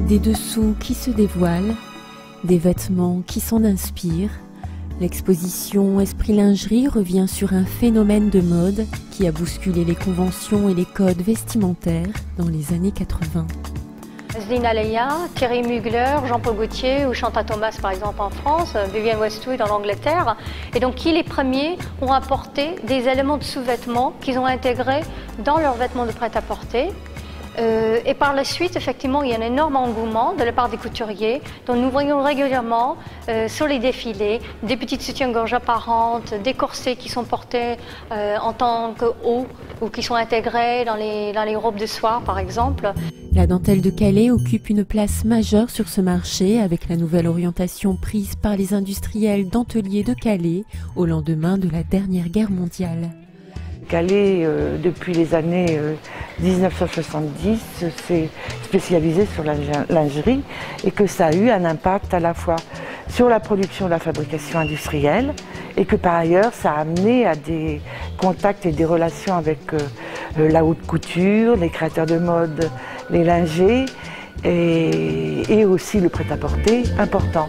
Des dessous qui se dévoilent, des vêtements qui s'en inspirent, l'exposition Esprit Lingerie revient sur un phénomène de mode qui a bousculé les conventions et les codes vestimentaires dans les années 80. Zina Leia, Thierry Mugler, Jean-Paul Gaultier ou Chantal Thomas par exemple en France, Vivienne Westwood en Angleterre, et donc qui les premiers ont apporté des éléments de sous-vêtements qu'ils ont intégrés dans leurs vêtements de prêt-à-porter. Et par la suite, effectivement, il y a un énorme engouement de la part des couturiers, dont nous voyons régulièrement sur les défilés des petites soutiens-gorge apparentes, des corsets qui sont portés en tant que hauts ou qui sont intégrés dans les robes de soie, par exemple. La dentelle de Calais occupe une place majeure sur ce marché avec la nouvelle orientation prise par les industriels denteliers de Calais au lendemain de la dernière guerre mondiale. Calais, depuis les années 1970, s'est spécialisé sur la lingerie et que ça a eu un impact à la fois sur la production et la fabrication industrielle et que par ailleurs ça a amené à des contacts et des relations avec la haute couture, les créateurs de mode, les lingers et aussi le prêt-à-porter important.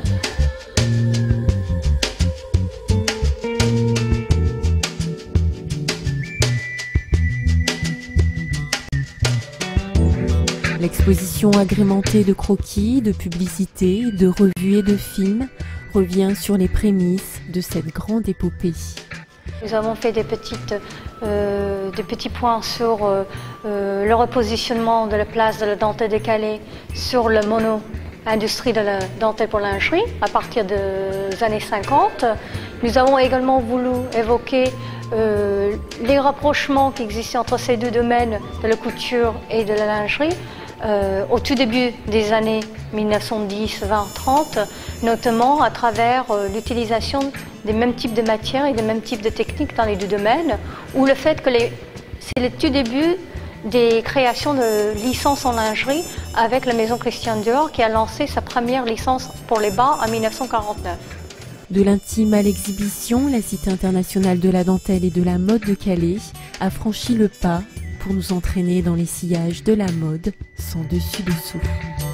L'exposition agrémentée de croquis, de publicités, de revues et de films revient sur les prémices de cette grande épopée. Nous avons fait des petits points sur le repositionnement de la place de la dentelle de Calais sur le mono-industrie de la dentelle pour lingerie à partir des années 50. Nous avons également voulu évoquer les rapprochements qui existaient entre ces deux domaines de la couture et de la lingerie. Au tout début des années 1910, 20, 30, notamment à travers l'utilisation des mêmes types de matières et des mêmes types de techniques dans les deux domaines, ou le fait que c'est le tout début des créations de licences en lingerie avec la maison Christian Dior qui a lancé sa première licence pour les bas en 1949. De l'intime à l'exhibition, la Cité internationale de la dentelle et de la mode de Calais a franchi le pas pour nous entraîner dans les sillages de la mode sans dessus-dessous.